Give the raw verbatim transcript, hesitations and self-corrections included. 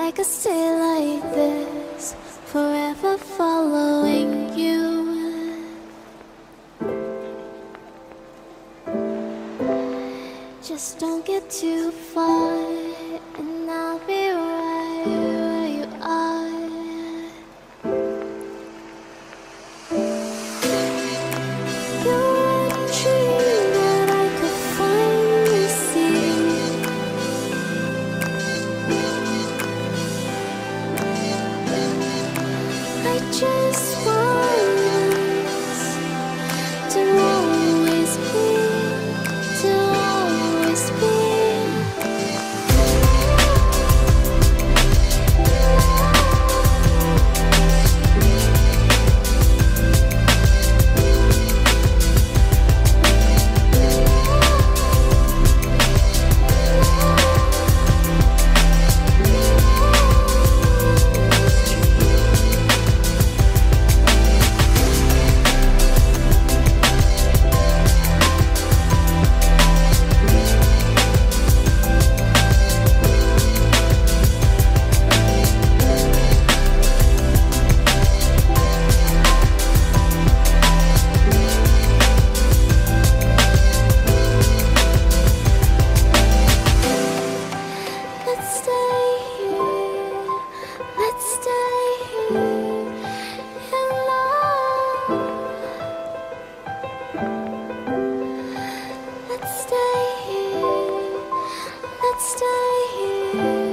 I could stay like this, forever following you. Just don't get too far, and I'll be right where you are. You're a dream that I could finally see. I just want us to always be, to always be. Let's stay here, let's stay here in love. Let's stay here, let's stay here.